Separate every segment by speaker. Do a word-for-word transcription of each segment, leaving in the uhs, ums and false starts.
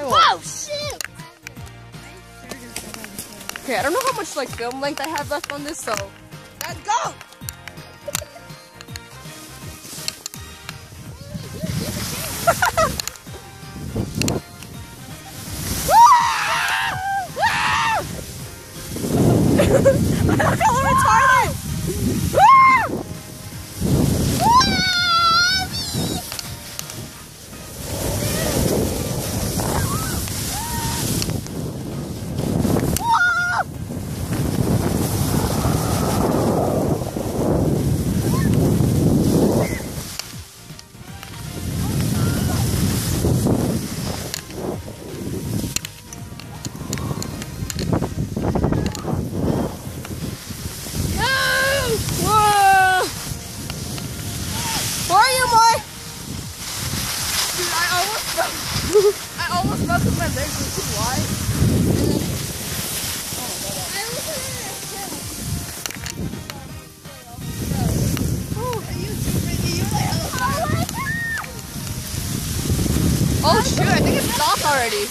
Speaker 1: Oh shit!
Speaker 2: Okay, I don't know how much like film length I have left on this, so let's go! I'm a little retarded! I almost fell because my legs were too wide. Oh shoot, I think it stopped already.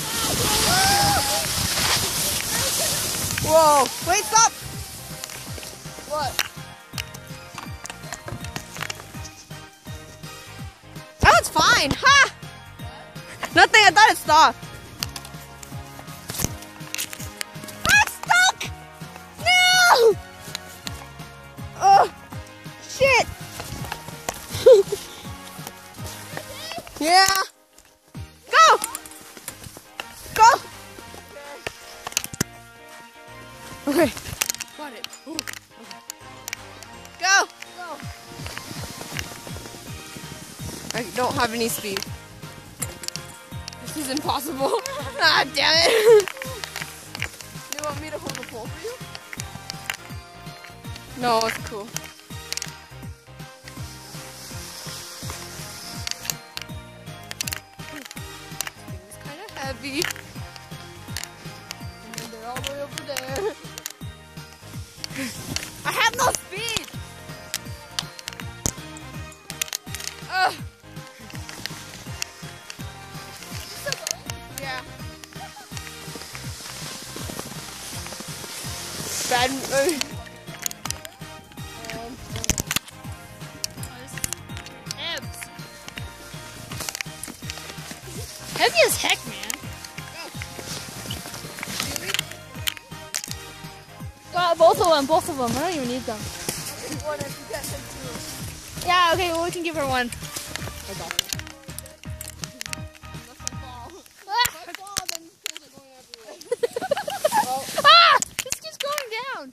Speaker 2: Whoa, wait, stop! What? Oh, it's fine, ha! Nothing, I thought it stopped. I'm stuck! No! Oh, shit! Yeah. Go! Go! Okay. Got it. Ooh. Okay. Go! Go! I don't have any speed. This is impossible. Ah, damn it. Do you want me to hold the pole for you? No, it's cool. It's kind of heavy. And then they're all the way over there. I have no speed! Ugh. Yeah. Bad. Uh, um,
Speaker 1: Ebs. Heavy as heck, man. Well, both of them, both of them. I don't even need them. Yeah, okay, well, we can give her one. Ah! This keeps going down.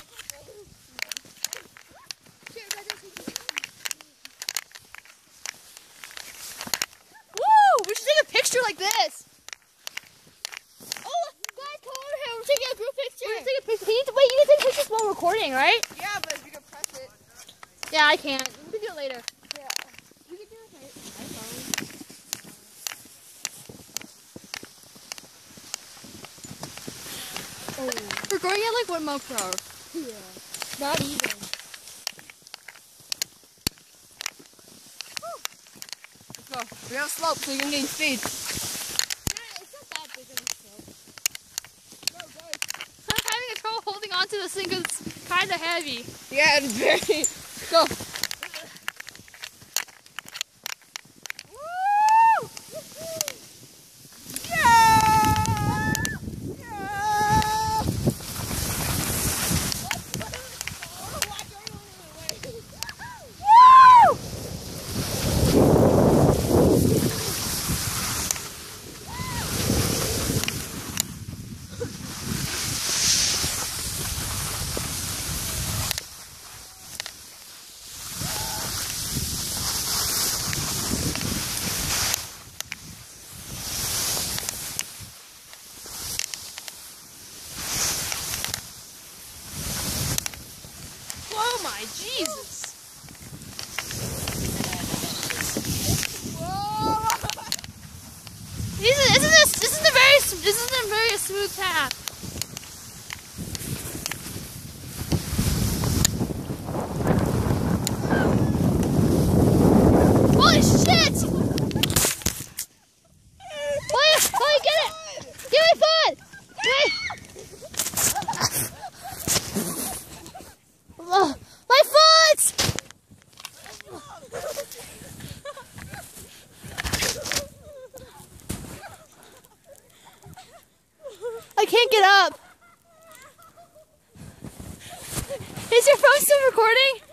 Speaker 1: Woo! We should take a picture like this. Oh, guys, come over here. We're taking a group picture. We're taking a picture. You need to, wait, you need to take pictures while recording, right?
Speaker 2: yeah, but if you can press it.
Speaker 1: Yeah, I can't. We can do it later.
Speaker 2: Yeah. You can do it later.
Speaker 1: Oh. We're going at like one mile per hour. Yeah. Not even.
Speaker 2: Let's go. We have a slope, so you can gain speed.
Speaker 1: Yeah, it's not that big of a slope. Go, go. I'm having a trouble holding on to this thing because it's kind of heavy.
Speaker 2: Yeah, it's very. Go.
Speaker 1: Oh my Jesus!
Speaker 2: Whoa.
Speaker 1: This isn't this this isn't a very this isn't a very smooth path. Holy shit! Wait, let me get it! I can't get up. Is your phone still recording?